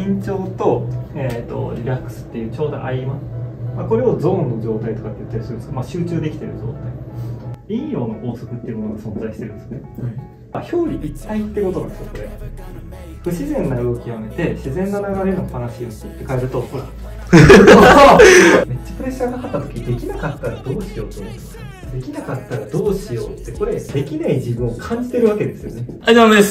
緊張と、リラックスっていうちょうど合間、これをゾーンの状態とかって言ったりするんですけど、集中できてる状態、陰陽の法則っていうものが存在してるんですね。表裏一体ってことなんですよ。これ不自然な動きをやめて自然な流れの話をって変えると、ほらめっちゃプレッシャーがかかった時、できなかったらどうしようと思ってます。できなかったらどうしようって、これできない自分を感じてるわけですよね。 はい、どうもです。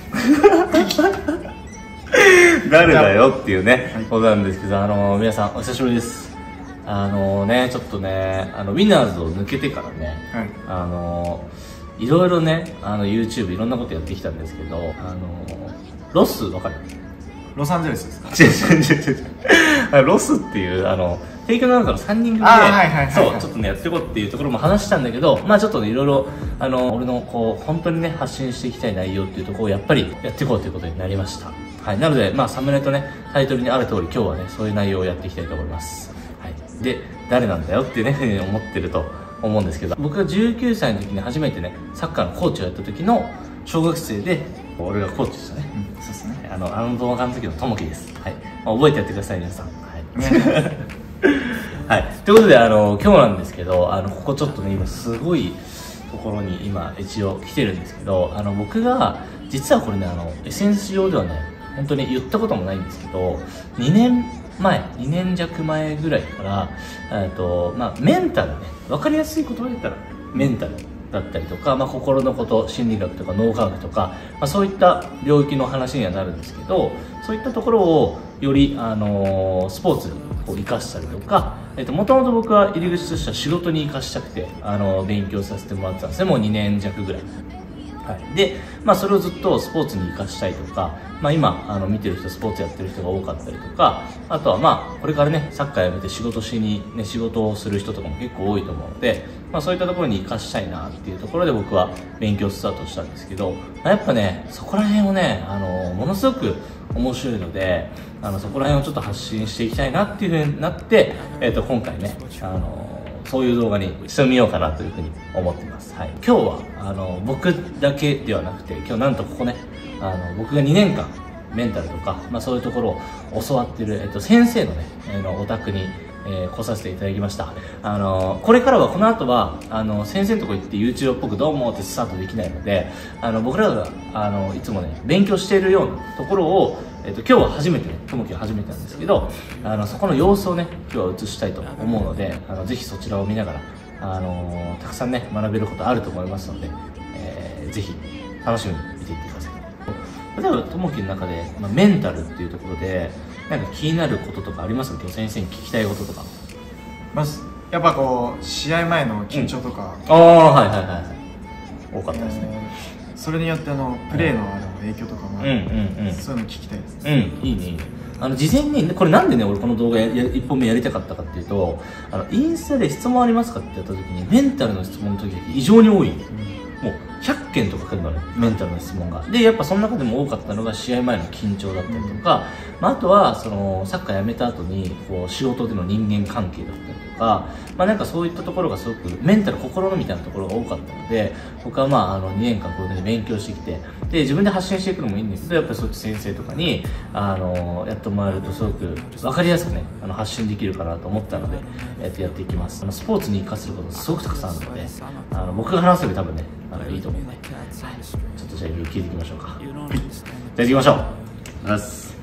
誰だよっていうね、ことなんですけど、皆さんお久しぶりです。ちょっとね、ウィナーズを抜けてからね、いろいろね、YouTube いろんなことやってきたんですけど、ロスわかる？ ロサンゼルスですか？ 違う。ロスっていう、提供の中の3人組で、そう、ちょっとね、やっていこうっていうところも話したんだけど、ちょっとね、いろいろ、俺の、本当にね、発信していきたい内容っていうところをやっぱりやっていこうということになりました。はい。なので、サムネとね、タイトルにある通り、今日はね、そういう内容をやっていきたいと思います。はい。で、誰なんだよっていうね、思ってると思うんですけど、僕が19歳の時に初めてね、サッカーのコーチをやった時の小学生で、俺がコーチでしたね。そうですね。動画の時のともきです。はい。覚えてやってください、皆さん。はい。はい。ということで、今日なんですけど、ここちょっとね、今すごいところに今一応来てるんですけど、僕が、実はこれね、SNS 上ではね、本当に言ったこともないんですけど、2年弱前ぐらいから、メンタルね、わかりやすい言葉で言ったら、メンタルだったりとか、心のこと、心理学とか脳科学とか、そういった領域の話にはなるんですけど、そういったところをより、スポーツを生かしたりとか、もともと僕は入り口としては仕事に生かしたくて、勉強させてもらってたんですね。もう2年弱ぐらい。はい。で、それをずっとスポーツに生かしたいとか、今、見てる人、スポーツやってる人が多かったりとか、あとはこれからね、サッカーやめて仕事をする人とかも結構多いと思うので、そういったところに生かしたいなっていうところで僕は勉強スタートしたんですけど、やっぱね、そこら辺をね、ものすごく面白いので、そこら辺をちょっと発信していきたいなっていう風になって、今回ね、そういう動画にしてみようかなというふうに思ってます。はい。今日は、僕だけではなくて、今日なんとここね、僕が2年間、メンタルとか、そういうところを教わってる、先生のね、お宅に、来させていただきました。これからは、この後は、先生のとこ行って YouTube っぽくどうもってスタートできないので、僕らが、いつもね、勉強しているようなところを、今日は初めてね、ともきは初めてなんですけど、そこの様子をね、今日は映したいと思うので、ぜひそちらを見ながら、たくさんね、学べることあると思いますので、ぜひ、楽しみに見ていってください。例えば、ともきの中で、メンタルっていうところで、なんか気になることとかありますか？今日先生に聞きたいこととか。 まず、やっぱ試合前の緊張とか。 はいはいはい。多かったですね。 それによってプレーの影響とかもあるので、そういうの聞きたいですね。 いいねいいね。事前にこれなんでね俺この動画1本目やりたかったかっていうと、インスタで質問ありますかってやった時にメンタルの質問の時異常に多い。もう100件とか来るのね、メンタルの質問が。でやっぱその中でも多かったのが試合前の緊張だったりとか、あとはサッカーやめた後に仕事での人間関係だったりとか、なんかそういったところがすごくメンタル、心のみたいなところが多かったので、僕は2年間こういうふうに勉強してきて、で自分で発信していくのもいいんですけど、やっぱりそういった先生とかにやってもらえるとすごく分かりやすくね発信できるかなと思ったのでやっていきます。スポーツに生かせることすごくたくさんあるので、僕が話せば多分ねいいと思うんで、ちょっとじゃあ聞いていきましょうか。はい、じゃあ行きましょう。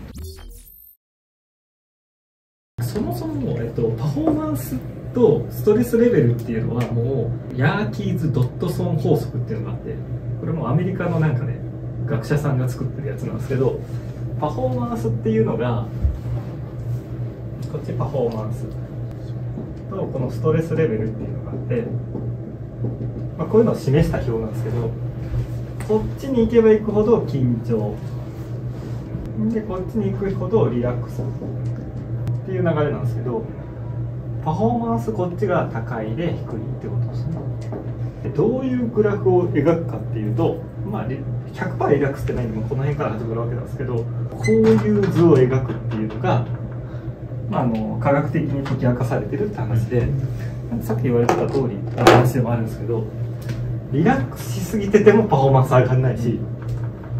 そもそも、パフォーマンスとストレスレベルっていうのはもうヤーキーズ・ドットソン法則っていうのがあって、これもアメリカのなんかね学者さんが作ってるやつなんですけど、パフォーマンスっていうのがこっちパフォーマンスとこのストレスレベルっていうのがあって、こういうのを示した表なんですけど、こっちに行けば行くほど緊張で、こっちに行くほどリラックスっていう流れなんですけど、パフォーマンスこっちが高いで低いってことですね。でどういうグラフを描くかっていうと、100% リラックスってないんで、この辺から始まるわけなんですけど、こういう図を描くっていうのが、科学的に解き明かされてるって話で、さっき言われてた通りの話でもあるんですけど、リラックスしすぎててもパフォーマンス上がらないし、緊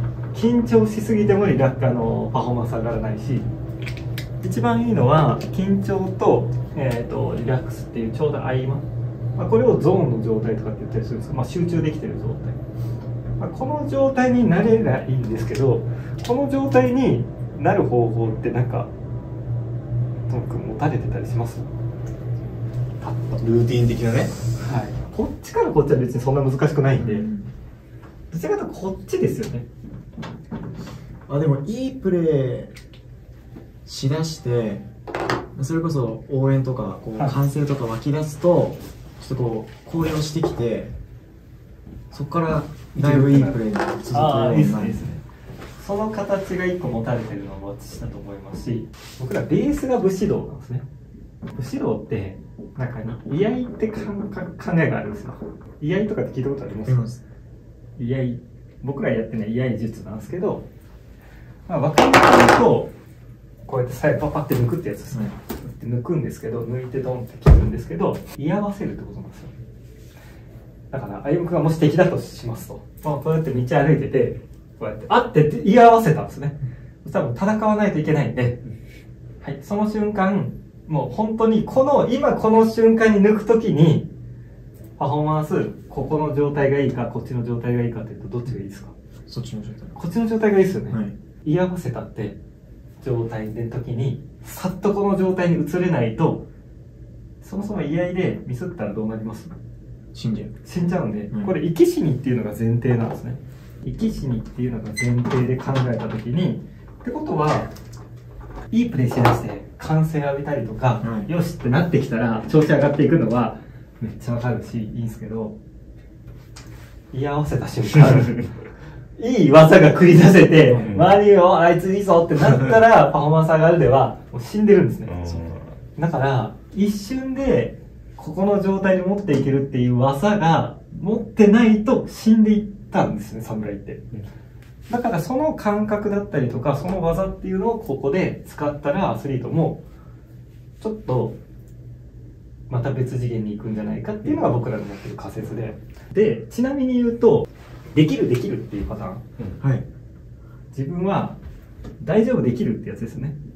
緊張しすぎてもパフォーマンス上がらないし、一番いいのは緊張と、リラックスっていうちょうど合間、これをゾーンの状態とかって言ったりするんですけど、集中できてる状態、この状態になればいいんですけど、この状態になる方法ってなんかトム君持たれてたりします？パッとルーティン的なね。はい。 こっちからこっちは別にそんな難しくないんで、どちらかというとこっちですよね。 でもいいプレーしだして、それこそ応援とか歓声とか湧き出すと、ちょっと高揚してきて、そこからだいぶいいプレーに続くようになる。いいですね。 その形が一個持たれてるのも私だと思いますし、僕らベースが武士道なんですね。武士道って中に居合って考えがあるんですよ。居合とかって聞いたことあります？居合、僕らやってるのは居合術なんですけど、分かりやすいとこうやって最後パパって抜くってやつですね。抜くんですけど、抜いてドンって切るんですけど、居合わせるってことなんですよ。だから歩夢君がもし敵だとしますと、こうやって道歩いてて、こうやってあって居合わせたんですね。多分戦わないといけないんで、はい、その瞬間もう本当に今この瞬間に抜くときにパフォーマンス、ここの状態がいいかこっちの状態がいいかっていうとどっちがいいですか？ そっちの状態。 こっちの状態がいいですよね。 はい、 居合わせたって状態で時にさっとこの状態に移れないと、そもそも居合でミスったらどうなります？死んじゃうんで、これ生き死にっていうのが前提なんですね。生き死にっていうのが前提で考えた時に、ってことはいいプレーしだして歓声浴びたりとか、よしってなってきたら調子上がっていくのはめっちゃわかるしいいんですけど、居合わせた瞬間いい技が繰り出せて、周りよあいついいぞってなったらパフォーマンス上がるではもう死んでるんですね。だから一瞬でここの状態に持っていけるっていう技が持ってないと死んでいったんですね、侍って。だからその感覚だったりとかその技っていうのをここで使ったらアスリートもちょっとまた別次元に行くんじゃないかっていうのが僕らの持ってる仮説で、ちなみに言うとできるっていうパターン、はい、自分は大丈夫できるってやつですね。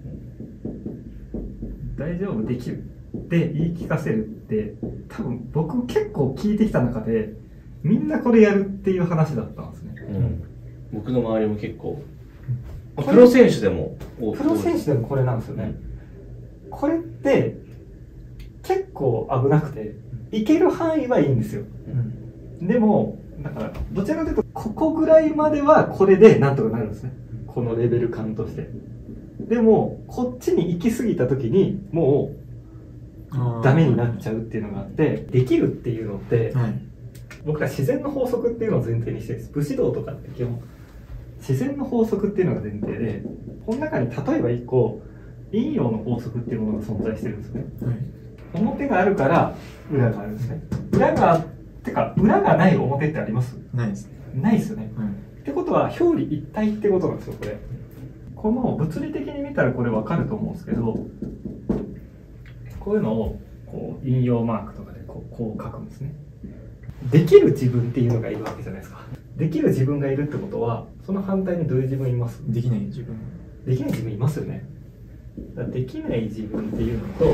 大丈夫できるって言い聞かせるって多分僕結構聞いてきた中でみんなこれやるっていう話だったんですね。 僕の周りも結構プロ選手でもこれなんですよね。これって結構危なくていける範囲はいいんですよ。でもだからどちらかというとここぐらいまではこれでなんとかなるんですね、このレベル感として。でもこっちに行き過ぎた時にもうダメになっちゃうっていうのがあって、できるっていうのって、僕ら自然の法則っていうのを前提にしてるんです。武士道とかって基本自然の法則っていうのが前提で、この中に例えば1個陰陽の法則っていうものが存在してるんですね。表があるから裏があるんですね。裏がない表ってあります？ ないですね。 ないですよね。ってことは表裏一体ってことなんですよ。この物理的に見たらこれ分かると思うんですけど、こういうのをこう陰陽マークとかでこう書くんですね。できる自分っていうのがいるわけじゃないですか。できる自分がいるってことはその反対にどういう自分います？できない自分いますよね。だからできない自分っていうのと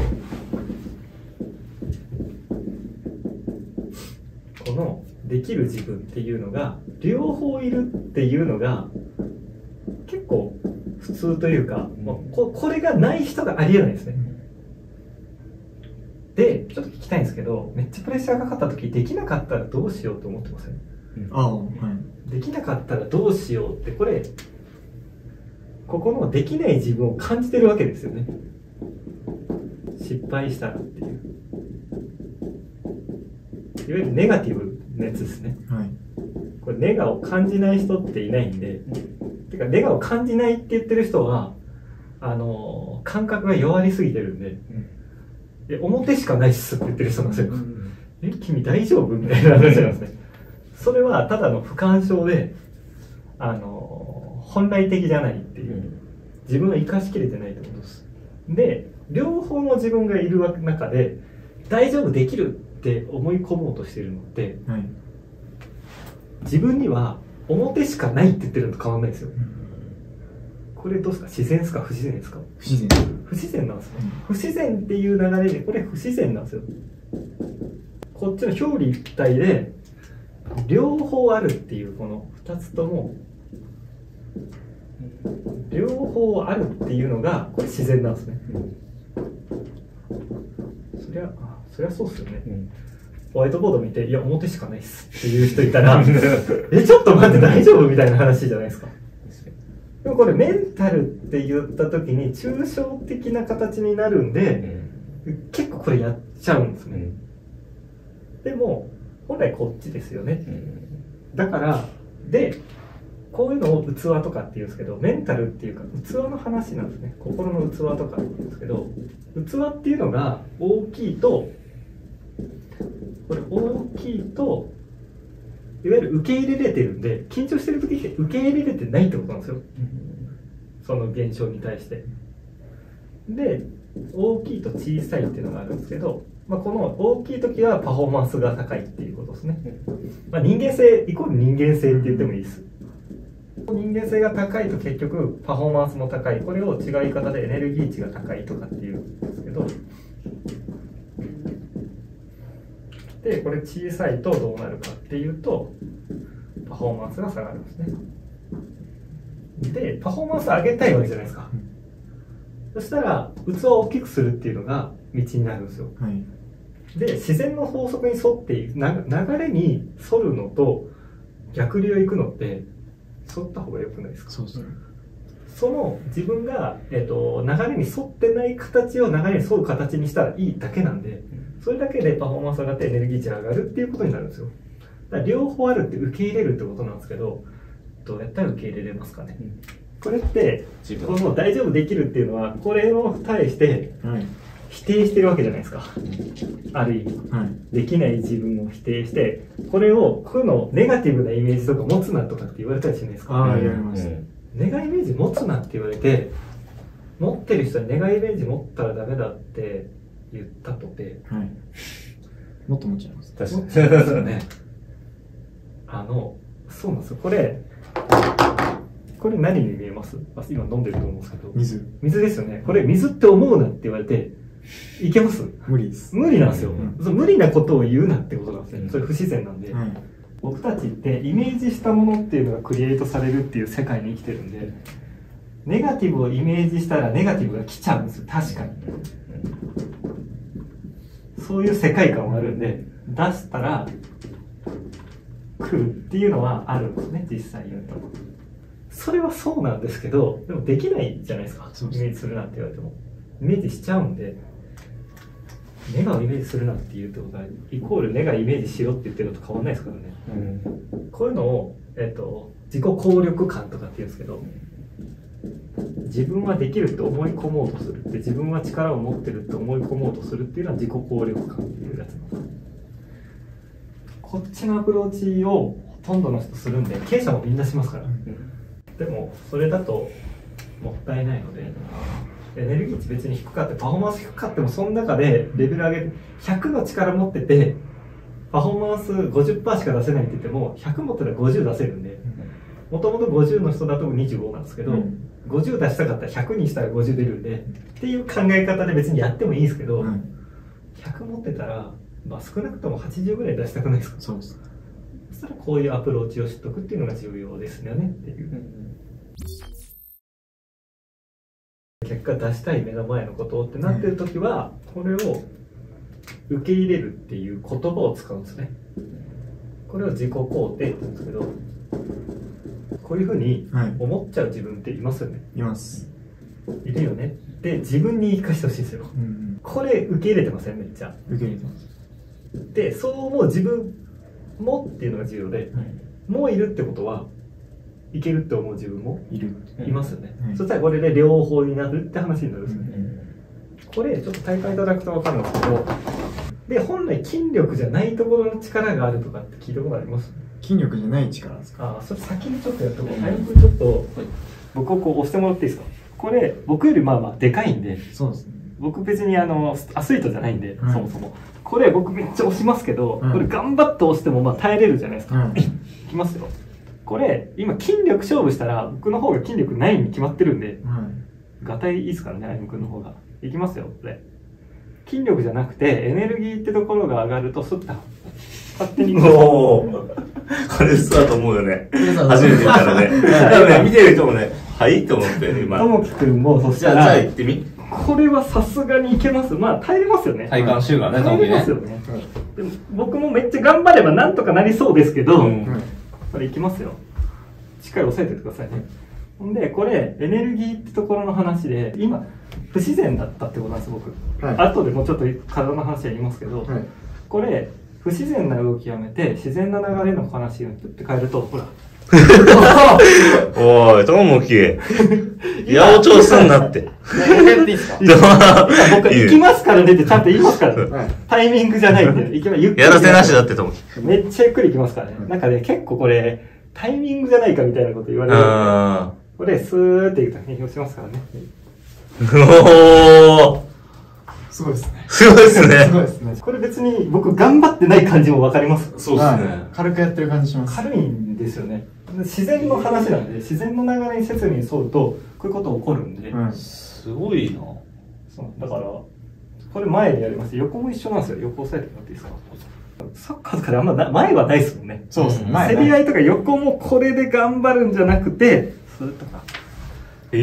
このできる自分っていうのが両方いるっていうのが結構普通というか、これがない人がありえないですね。でちょっと聞きたいんですけど、めっちゃプレッシャーがかかった時できなかったらどうしようと思ってません？できなかったらどうしようってここのできない自分を感じてるわけですよね。失敗したらっていういわゆるネガティブなやつですね。これネガを感じない人っていないんで、てかネガを感じないって言ってる人は感覚が弱りすぎてるんで、表しかないっすって言ってる人なんですよ。君大丈夫みたいな話なんですね。それはただの不干渉で本来的じゃないっていう、自分は生かしきれてないってことです。で両方の自分がいる中で大丈夫できるって思い込もうとしてるのって、自分には表しかないって言ってるのと変わんないですよ。これどうですか、自然ですか不自然ですか？ 不自然。 不自然なんですよ。不自然っていう流れで、これ不自然なんですよ。こっちの表裏一体で両方あるっていう、この2つとも両方あるっていうのがこれ自然なんですね。そりゃそうっすよね。ホワイトボード見て、いや表しかないっすっていう人いたらえ、ちょっと待って大丈夫みたいな話じゃないですか。でもこれメンタルって言った時に抽象的な形になるんで、結構これやっちゃうんですね。でも本来こっちですよね。だからでこういうのを器とかっていうんですけど、メンタルっていうか器の話なんですね。心の器とかっていうんですけど、器っていうのが大きいと、これ大きいといわゆる受け入れれてるんで、緊張してる時って受け入れれてないってことなんですよ、その現象に対して。で大きいと小さいっていうのがあるんですけど、この大きい時はパフォーマンスが高いっていうことですね。人間性イコール人間性って言ってもいいです。人間性が高いと結局パフォーマンスも高い。これを違う言い方でエネルギー値が高いとかっていうんですけど、でこれ小さいとどうなるかっていうとパフォーマンスが下がるんですね。でパフォーマンス上げたいわけじゃないですか。そしたら器を大きくするっていうのが道になるんですよ。で自然の法則に沿って流れに沿るのと逆流を行くのって沿った方が良くないですか？そうですね。その自分が、流れに沿ってない形を流れに沿う形にしたらいいだけなんで、それだけでパフォーマンス上がってエネルギー値が上がるっていうことになるんですよ。だから両方あるって受け入れるってことなんですけど、どうやったら受け入れれますかね？これってこの大丈夫できるっていうのはこれを対して否定してるわけじゃないですか。ある意味、できない自分を否定して、これを負のネガティブなイメージとか持つなとかって言われたりしないですか？言われます。ネガイメージ持つなって言われて、持ってる人にネガイメージ持ったらダメだって言ったとて、 もっと持っちゃいます。 確かにそうですよね。そうなんですよ。これ何に見えます？今飲んでると思うんですけど、水ですよね。これ水って思うなって言われていけます？ 無理です。 無理なんですよ。無理なことを言うなってことなんですね。それ不自然なんで、僕たちってイメージしたものっていうのがクリエイトされるっていう世界に生きてるんで、ネガティブをイメージしたらネガティブが来ちゃうんですよ。確かにそういう世界観はあるんで、出したら来るっていうのはあるんですね。実際言うとそれはそうなんですけど、でもできないじゃないですか。イメージするなって言われてもイメージしちゃうんで、ネガをイメージするなっていうってことはイコールネガイメージしろって言ってるのと変わんないですからね。こういうのを、自己効力感とかって言うんですけど、自分はできるって思い込もうとするって、自分は力を持ってるって思い込もうとするっていうのは自己効力感っていうやつなんです。こっちのアプローチをほとんどの人するんで、経営者もみんなしますから、でもそれだともったいないので、エネルギー値別に低かってパフォーマンス低かっても、その中でレベル上げて100の力持っててパフォーマンス 50% しか出せないって言っても、100持ってたら50出せるんで、もともと50の人だと25なんですけど、50出したかったら100にしたら50出るんでっていう考え方で別にやってもいいですけど、100持ってたら、少なくとも80ぐらい出したくないですか？そうです。そしたらこういうアプローチを知っとくっていうのが重要ですよねっていう、結果出したい目の前のことをってなってる時は、これを受け入れるっていう言葉を使うんですね。これを自己肯定って言うんですけど、こういうふうに思っちゃう自分っていますよね。 います。 いるよね。で自分に言い聞かせてほしいんですよ。これ受け入れてません？めっちゃ受け入れてます。 でそう思う自分もっていうのが重要で、もういるってことはいけるって思う自分もいますよね。そしたらこれで両方になるって話になるんですよね。これちょっと体感いただくと分かるんですけど、で本来筋力じゃないところの力があるとかって聞いたことあります？ 筋力じゃない力ですか？ それ先にちょっとやっとこう。早くちょっと僕をこう押してもらっていいですか？これ僕よりまあまあでかいんで、 そうですね。 僕別にアスリートじゃないんで、そもそもこれ僕めっちゃ押しますけど、これ頑張って押してもまあ耐えれるじゃないですか。いきますよ。 これ、今筋力勝負したら、僕の方が筋力ないに決まってるんで、ガタイいいですからね、歩夢君の方が。いきますよ、これ。筋力じゃなくて、エネルギーってところが上がると、スッと、勝手に。 おー。これ嘘だと思うよね。初めて見たらね。多分ね、見てる人もね、はいって思ってる、今。 ともきくんも、そしじゃあ、 たら、 行ってみ。 これはさすがにいけます。まあ、耐えれますよね。 体幹週間ね、 耐えれますよね。でも僕もめっちゃ頑張ればなんとかなりそうですけど、これいきますよ。しっかり押さえておいてくださいね。ほんで、これ、エネルギーってところの話で、今、不自然だったってことなんです、僕。後でもうちょっと体の話は言いますけど、これ、不自然な動きやめて、自然な流れの話をプッて変えると、ほら。 おい、ともき。八百長すんなって。 やっていいですか？ 僕、行きますからねってちゃんと言いますからね。タイミングじゃないんで、ゆっくり。 やらせなしだってともき。 めっちゃゆっくり行きますからね。なんかね、結構これ、タイミングじゃないかみたいなこと言われるんで、これ、スーっていくと変表しますからね。 おー。 すごいですね。 すごいですね。 すごいですね。 これ別に僕頑張ってない感じもわかります。 そうですね。 軽くやってる感じします。 軽いんですよね。自然の話なんで、自然の流れに説に沿うと、こういうこと起こるんで。 すごいな。 そう、だから、これ前にやります。横も一緒なんですよ。横押さえてもらっていいですか？サッカーとかであんま前はないですもんね。 そうですね。 競り合いとか横もこれで頑張るんじゃなくて、スーッとか。こ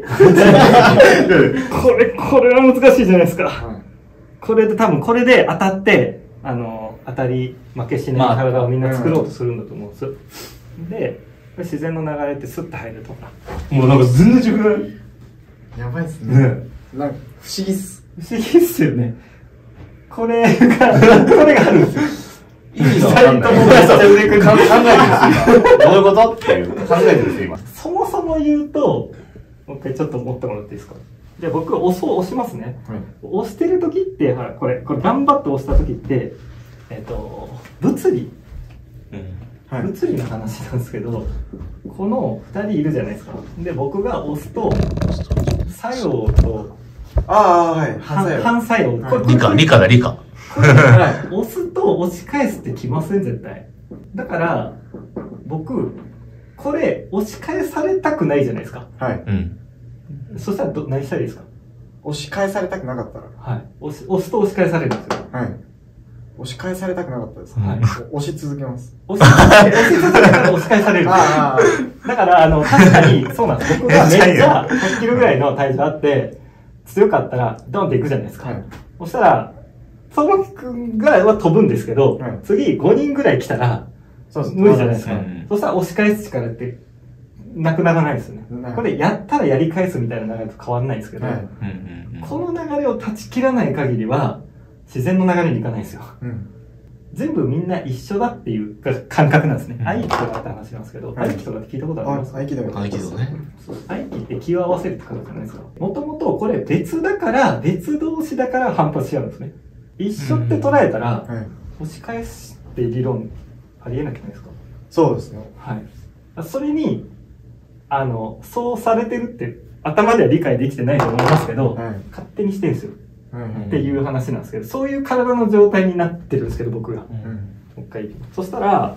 れは難しいじゃないですか。これで多分これで当たって、当たり負けしない体をみんな作ろうとするんだと思うんですよ。で、自然の流れってスッと入るとか。 もうなんか全然違う。 やばいっすね。なんか不思議っす。 不思議っすよね。これがあるんですよ。 意味がわかんない。考えてるんですよ、今。どういうことっていう。考えてるんですよ、今。 そもそも言うと、もう一回ちょっと持ってもらっていいですか？じゃあ僕、押しますね。押してる時って、ほら、これ頑張って押した時って、物理の話なんですけど、この2人いるじゃないですか。で、僕が押すと、作用と、反作用。 理科だ、理科。 押すと押し返すってきません、絶対。だから、僕、これ、押し返されたくないじゃないですか。そしたら何したらいいですか？ 押し返されたくなかったら。 押すと押し返されるんですよ。 押し返されたくなかったです。押し続けます。 押し続けたら押し返されるんですよ。だから、確かに、そうなんです。僕がめっちゃ100キロぐらいの体重あって、強かったら、ドンっていくじゃないですか。そしたら、その君ぐらいは飛ぶんですけど、次5人ぐらい来たら、無理じゃないですか。そしたら押し返す力ってなくならないですよね。これやったらやり返すみたいな流れと変わらないですけど、この流れを断ち切らない限りは、自然の流れにいかないんですよ。全部みんな一緒だっていう感覚なんですね。合気とかって話なんですけど、合気とかって聞いたことありますか？ 合気道ね。 合気って気を合わせるってことじゃないですか。もともとこれ別だから、別同士だから反発し合うんですね。一緒って捉えたら、押し返すって理論ありえなくないですか？ そうですね。 それに、そうされてるって頭では理解できてないと思いますけど、勝手にしてるんですよ。っていう話なんですけど、そういう体の状態になってるんですけど、僕が。もう一回。そしたら、はい、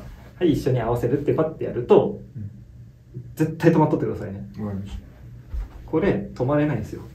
一緒に合わせるってパッてやると、絶対止まっとってくださいね。これ、止まれないんですよ。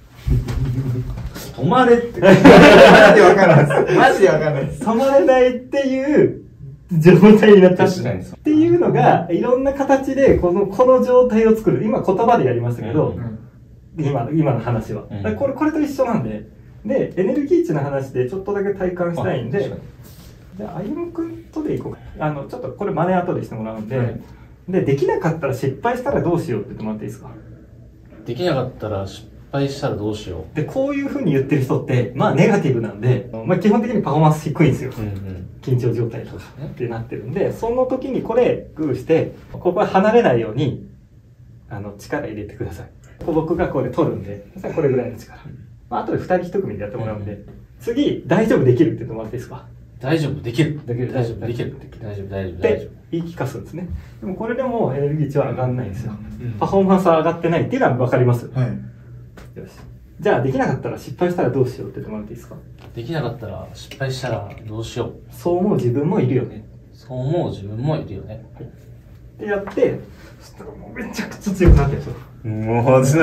止まれって。 マジでわかんないです。マジでわかんないです。 止まれないっていう状態になってる。っていうのが、いろんな形で、この状態を作る。今言葉でやりましたけど、今の話は。これと一緒なんで、で、エネルギー値の話でちょっとだけ体感したいんで、じゃあ、歩夢君とでいこうか。ちょっとこれ真似後でしてもらうんで、できなかったら失敗したらどうしようって言ってもらっていいですか？ できなかったら失敗したらどうしよう。で、こういう風に言ってる人って、まあネガティブなんで、まあ基本的にパフォーマンス低いんですよ。緊張状態とかってなってるんで、その時にこれグーして、ここは離れないように、力入れてください。僕がこれ取るんで、これぐらいの力。あとで2人1組でやってもらうんで、次、大丈夫できるって言ってもらっていいですか？ 大丈夫できる。 大丈夫できる。って言い聞かすんですね。でもこれでもエネルギー値は上がんないんですよ。パフォーマンスは上がってないっていうのは分かります。よし。じゃあ、できなかったら失敗したらどうしようって言ってもらっていいですか？ できなかったら失敗したらどうしよう。 そう思う自分もいるよね。 そう思う自分もいるよね。 っってやって、そしたらもうめちゃくちゃ強くなってるんですよ。 もう、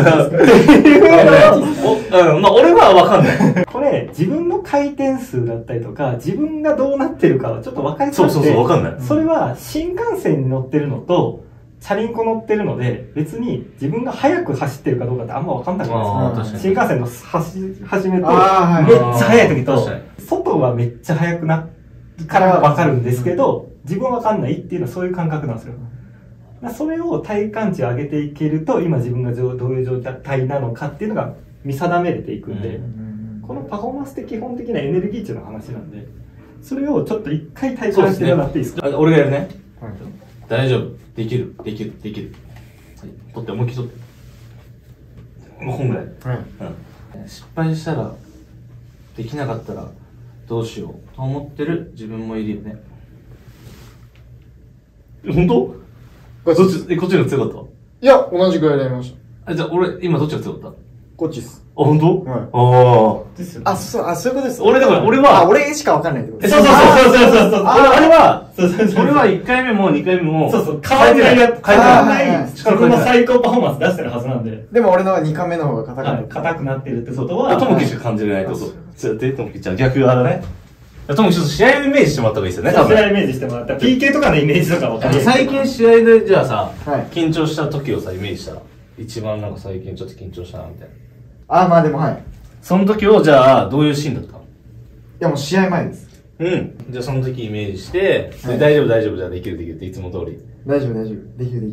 まあ、俺はわかんない。 これ、自分の回転数だったりとか、自分がどうなってるかはちょっと分かりづらくて、 そう、わかんない。 それは新幹線に乗ってるのと、チャリンコ乗ってるので、別に自分が速く走ってるかどうかってあんま分かんなくないですか。新幹線の走り始めと、めっちゃ速い時と、外はめっちゃ速くなるから分かるんですけど、自分は分かんないっていうのはそういう感覚なんですよ。それを体感値を上げていけると、今自分がどういう状態なのかっていうのが見定めれていくんで、このパフォーマンスって基本的なエネルギー値の話なんで、それをちょっと一回体感してもらっていいですか？ 俺がやるね。大丈夫。できる。取って、思いっきり取って。もうこんぐらい。失敗したら、できなかったら、どうしようと思ってる自分もいるよね。本当？こっちの強かった？ いや、同じぐらいでやりました。 じゃあ俺、今どっちが強かった？ こっちっす。 あ、本当？ はい。そういうことです。 俺は、 俺しかわかんないってことです。 そう。俺は1回目も2回目も、 変わらない自分の最高パフォーマンス出してるはずなんで。 でも俺の2回目の方が硬くなってるってことは、 ともきしか感じれないってこと。じゃあ逆あれね。ともきちょっと試合をイメージしてもらった方がいいですよね、多分。 試合イメージしてもらった。PK とかのイメージとか分かる。 最近試合で、じゃあさ、緊張した時をさ、イメージしたら。一番なんか最近ちょっと緊張したな、みたいな。 まあでもはい。 その時を、じゃあ、どういうシーンだった？いやもう試合前です。 じゃあその時イメージして、大丈夫、じゃあできるっていつも通り。 大丈夫。できる。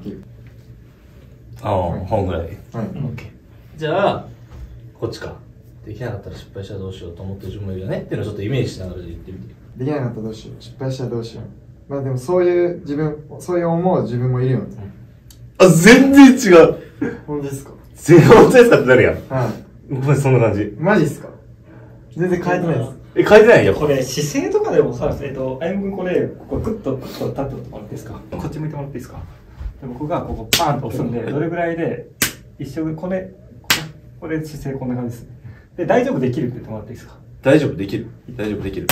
本ぐらい。 はい。 オッケー。じゃあ、こっちか。できなかったら失敗したらどうしようと思ってる自分もいるよねっていうのをちょっとイメージしながら言ってみて。 できなかったらどうしよう。失敗したらどうしよう。まあでもそういう思う自分もいるよね。 全然違う。 本当ですか？ 本当ですかってなるやん。 はい。 ごめん、そんな感じ。 マジっすか？全然変えてないです。 変えてないよ。 これ姿勢とかでもさ、あゆむくんこれ、ここグッと立ってもらっていいですか？こっち向いてもらっていいですか？で僕がここパーンと押すんで、どれぐらいで、一生これ姿勢こんな感じですね。で、大丈夫できるって言ってもらっていいですか？ 大丈夫できる。大丈夫。 できない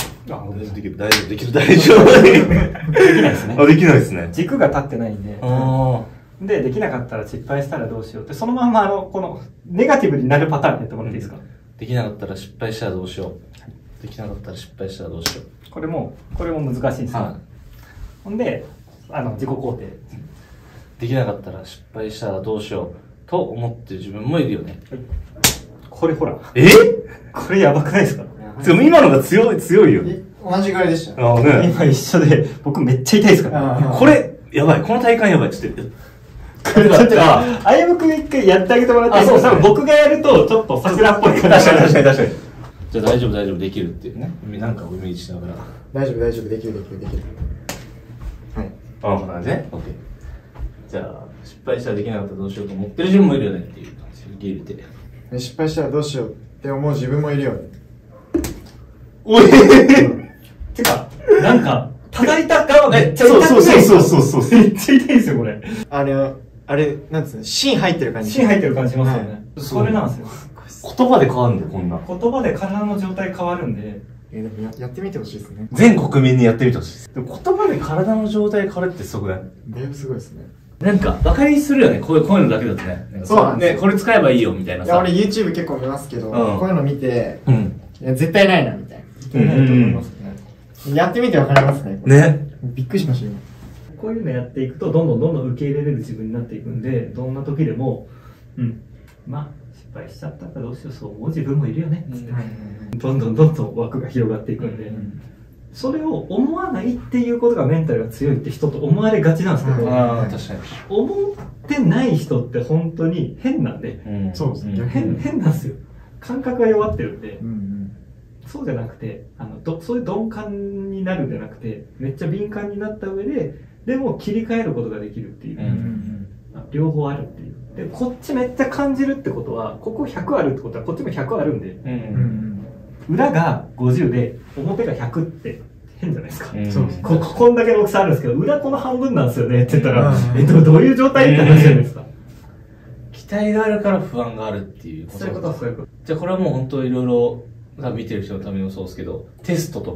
ですね。 できないですね。 軸が立ってないんで。で、できなかったら失敗したらどうしようって、そのままこの、ネガティブになるパターンやってもらっていいですか？ できなかったら失敗したらどうしよう。できなかったら失敗したらどうしよう。 これも難しいんですよ。ほんで、自己肯定。 できなかったら失敗したらどうしようと思ってる自分もいるよね。 これほら。これやばくないですか？ 今のが強いよ。 同じぐらいでした。 今一緒で、僕めっちゃ痛いですから。 これ、やばい。この体感やばい。ちょっと。 あゆむくん一回やってあげてもらって、僕がやるとちょっと桜っぽい感じ。 確かに。じゃあ大丈夫、できるっていうね。なんかをイメージしながら。 大丈夫、できる。はい。 こんな感じね。オッケー。じゃあ、失敗したらできなかったらどうしようと思ってる自分もいるよねっていう感じで受け入れて。 失敗したらどうしようって思う自分もいるよね。 おいてか、なんか、叩いた側めっちゃ痛い。 そう。 めっちゃ痛いですよ、これ。 あれ、なんつうの、芯入ってる感じ。 芯入ってる感じしますよね。それなんですよ。 言葉で変わるんだよ、こんな。 言葉で体の状態変わるんで。 でもやってみてほしいですね。 全国民にやってみてほしいです。でも言葉で体の状態変わるってすごくない？ だいぶすごいですね。 なんか、バカにするよね、こういうのだけだとね。 そうなんですよ。 ね、これ使えばいいよ、みたいなさ。 いや、俺 YouTube 結構見ますけど、こういうの見て、いや絶対ないな、みたいな。 絶対ないと思いますね。 やってみてわかりますね。 ね。 びっくりしましたよ。 こういうのやっていくと、どんどん受け入れれる自分になっていくんで、どんな時でも、まあ、失敗しちゃったからどうしよう、そう思う自分もいるよね、つって。どんどん枠が広がっていくんで、それを思わないっていうことがメンタルが強いって人と思われがちなんですけど、 確かに。 思ってない人って本当に変なんで、 そうですね。 変なんですよ。感覚が弱ってるんで、そうじゃなくて、そういう鈍感になるんじゃなくて、めっちゃ敏感になった上で、でも切り替えることができるっていう、両方あるっていう。で、こっちめっちゃ感じるってことは、ここ100あるってことは、こっちも100あるんで、裏が50で、表が100って変じゃないですか。こんだけの大きさあるんですけど、裏この半分なんですよねって言ったら、どういう状態って話じゃないですか。 期待があるから不安があるっていうこと。 そういうこと。 じゃあこれはもう本当いろいろ、見てる人のためにもそうですけど、テストとか、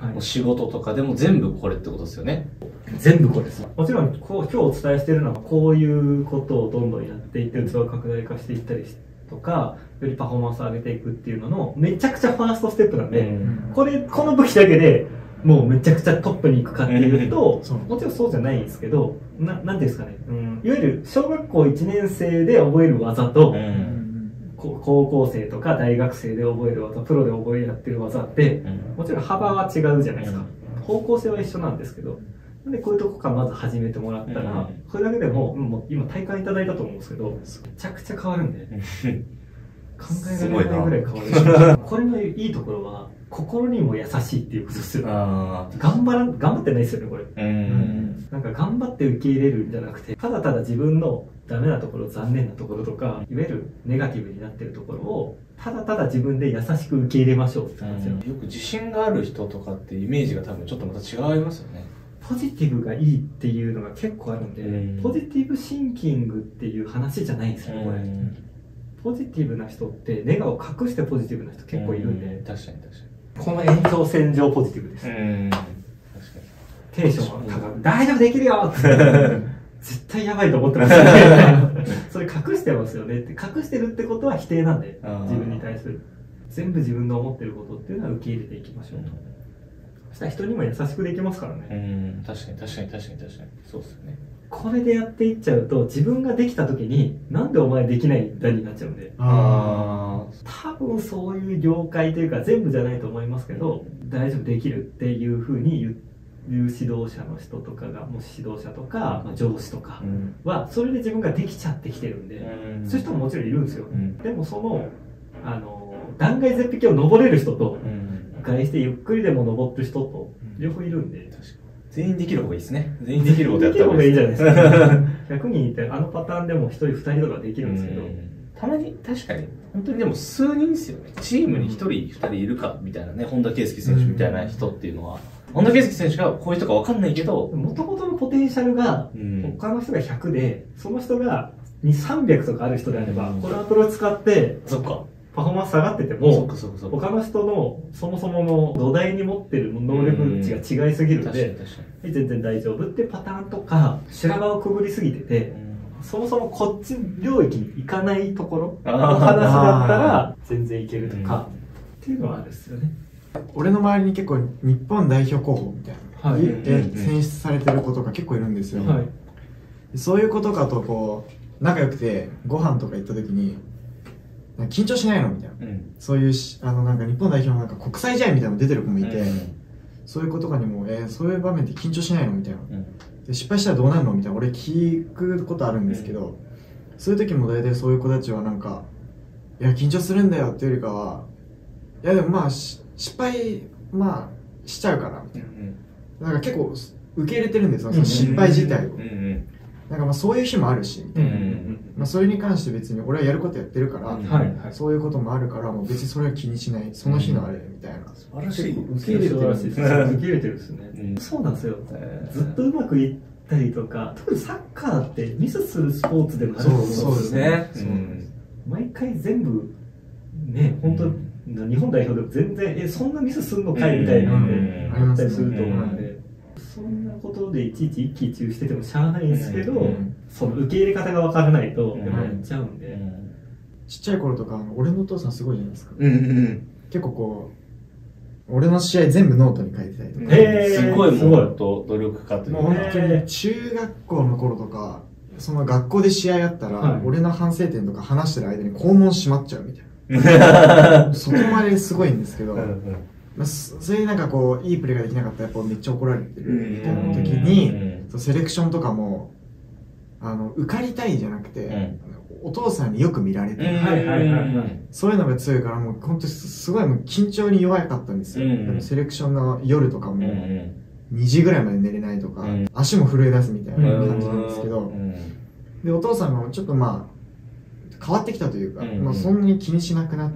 もう仕事とかでも全部これってことですよね。 全部これです。もちろん今日お伝えしているのはこういうことをどんどんやっていって器を拡大化していったりとか、よりパフォーマンスを上げていくっていうののめちゃくちゃファーストステップなんで、この武器だけでもうめちゃくちゃトップに行くかっていうと、もちろんそうじゃないんですけど、なんていうんですかね、いわゆる小学校1年生で覚える技と、高校生とか大学生で覚える技、プロで覚えやってる技って、もちろん幅は違うじゃないですか。方向性は一緒なんですけど、なんでこういうとこからまず始めてもらったら、それだけでもう今体感いただいたと思うんですけど、めちゃくちゃ変わるんで、考えられないぐらい変わる。これのいいところは、心にも優しいっていうことですよ。頑張ってないですよね、これ。なんか頑張って受け入れるんじゃなくて、ただただ自分のダメなところ、残念なところとか、いわゆるネガティブになってるところを、ただただ自分で優しく受け入れましょうって感じですよ。 よく自信がある人とかってイメージが多分ちょっとまた違いますよね。 ポジティブがいいっていうのが結構あるんで、ポジティブシンキングっていう話じゃないんですよ、これ。ポジティブな人ってネガを隠してポジティブな人結構いるんで、 確かに確かに。 この延長線上ポジティブです。テンションは高く、大丈夫できるよって絶対やばいと思ってますよね。それ隠してますよねって、隠してるってことは否定なんで、自分に対する。全部自分の思ってることっていうのは受け入れていきましょうと。そしたら人にも優しくできますからね。 確かに確かに確かに確かに。そうですよね。 これでやっていっちゃうと、自分ができた時に、なんでお前できないんだになっちゃうんで。多分そういう業界というか、全部じゃないと思いますけど、大丈夫できるっていうふうに言う指導者の人とかが、もし指導者とか、上司とかは、それで自分ができちゃってきてるんで、そういう人ももちろんいるんですよ。でもその、断崖絶壁を登れる人と、外してゆっくりでも登ってる人と、両方いるんで。 全員できる方がいいですね。全員できることやった方がいいじゃないですか。100人いて、あのパターンでも1人2人とかできるんですけど。 たまに、確かに、本当にでも数人ですよね。チームに1人、2人いるか、みたいなね、本田圭佑選手みたいな人っていうのは、本田圭佑選手がこういう人か分かんないけど、 もともとのポテンシャルが、他の人が100で、その人が300とかある人であれば、このアプローチ使って、 そっか。 パフォーマンス下がってても、他の人のそもそもの土台に持ってる能力値が違いすぎるので、全然大丈夫ってパターンとか、修羅場をくぐりすぎてて、そもそもこっち領域に行かないところの話だったら全然いけるとか、っていうのはあるんですよね。 俺の周りに結構日本代表候補みたいな、で選出されてる子とか結構いるんですよ。そういう子とかとこう、仲良くてご飯とか行った時に、緊張しないのみたいな、そういうなんか日本代表のなんか国際試合みたいなの出てる子もいて、そういう子とかにもそういう場面で緊張しないのみたいな、で失敗したらどうなるのみたいな俺聞くことあるんですけど、そういう時も大体そういう子たちはなんかいや緊張するんだよっていうよりかは、いやでもまあ失敗まあしちゃうからみたいな、なんか結構受け入れてるんですよ、その失敗自体を。なんかまあそういう日もあるしみたいな、まあそれに関して別に俺はやることやってるから、そういうこともあるからもう別にそれは気にしない、その日のあれみたいな。 素晴らしい。 受け入れてるらしいです。受け入れてるですね。そうなんですよ。ずっとうまくいったりとか、特にサッカーってミスするスポーツでもあると思うんですよ。そうですね。毎回全部ね、本当日本代表でも全然そんなミスすんのかいみたいなのであったりすると思うんで。そんなことでいちいち一喜一憂しててもしゃあないんですけど、その受け入れ方が分からないとやっちゃうんで、 ちっちゃい頃とか俺のお父さんすごいじゃないですか。結構こう俺の試合全部ノートに書いてたりとか、 すごいもう努力家というか、 もう本当に中学校の頃とかその学校で試合あったら、俺の反省点とか話してる間に校門閉まっちゃうみたいなそこまですごいんですけど、それでなんかこういいプレーができなかったらやっぱめっちゃ怒られてるみたいな時に、セレクションとかも受かりたいじゃなくて、お父さんによく見られてる、そういうのが強いからもう本当すごいもう緊張に弱かったんですよ。セレクションの夜とかも2時ぐらいまで寝れないとか、足も震え出すみたいな感じなんですけど、でお父さんもちょっとまあ変わってきたというか、まあそんなに気にしなくなって、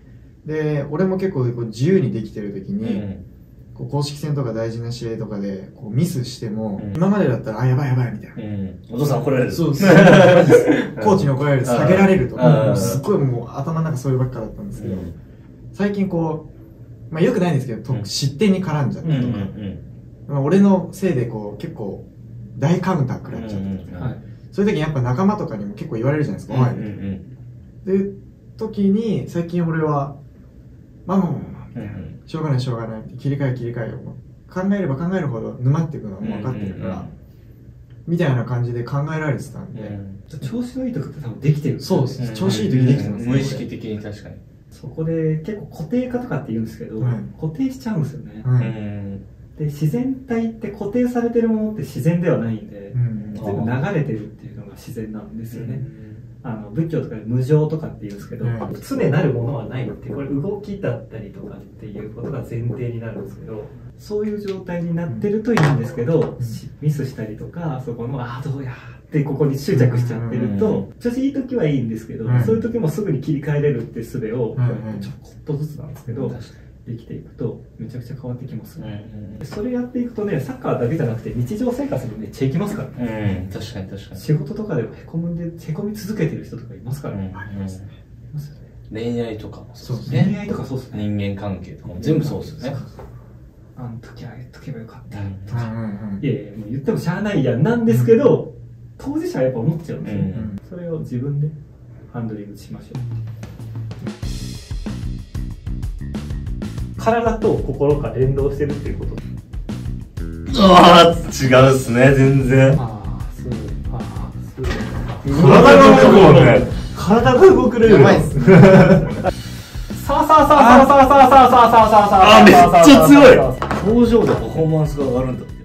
で俺も結構こう自由にできてる時に、こう公式戦とか大事な試合とかでこうミスしても、今までだったらあやばいやばいみたいな、 お父さん怒られる、 そうコーチに怒られる、下げられるとか、すっごいもう頭の中そういうばっかだったんですけど、最近こうまあよくないんですけど、失点に絡んじゃったとか、まあ俺のせいでこう結構大カウンター食らっちゃったとか、そういう時にやっぱ仲間とかにも結構言われるじゃないですか、おいっていう時に最近俺はまあしょうがないしょうがないって切り替えを考えれば考えるほど沼っていくのはもう分かってるからみたいな感じで考えられてたんで、 調子のいい時って多分できてるんですよ。 そうです、調子いい時できてますね。 無意識的に確かにそこで結構固定化とかって言うんですけど、固定しちゃうんですよね。で自然体って固定されてるものって自然ではないんで、全部流れてるっていうのが自然なんですよね。仏教とかで無常とかって言うんですけど、常なるものはないって、これ動きだったりとかっていうことが前提になるんですけど、そういう状態になってるといいんですけど、ミスしたりとか、そこのどうやってここに執着しちゃってると、調子いい時はいいんですけど、そういう時もすぐに切り替えれるって術をちょこっとずつなんですけどできていくとめちゃくちゃ変わってきますね。それやっていくとね、サッカーだけじゃなくて日常生活にめっちゃいきますからね。 確かに確かに。 仕事とかでもへこみ続けてる人とかいますからね。 ありますね。 恋愛とかもそうですね。恋愛とかそうですね。 人間関係とかも全部そうですよね。 あの時あげとけばよかったとか、いやいやもう言ってもしゃあないやんなんですけど、当事者はやっぱ思っちゃうんですよ。それを自分でハンドリングしましょう。体と心が連動してるっていうこと。 ああ、違うっすね、全然。体が動くもんね。体が動くレベル。やばいっすね。あ、めっちゃ強い。表情でパフォーマンスが上がるんだ。